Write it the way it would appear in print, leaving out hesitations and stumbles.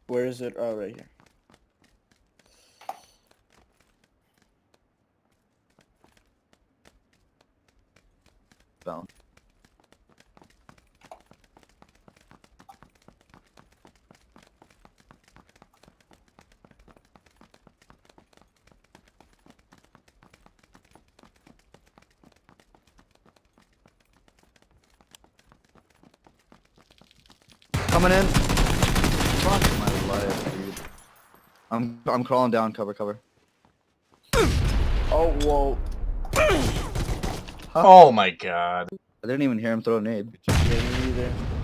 Where is it? Oh, right here. Found. Coming in. Fuck my life, dude. I'm crawling down. Cover. Oh, whoa. Oh my god. I didn't even hear him throw a nade. Yeah, me either.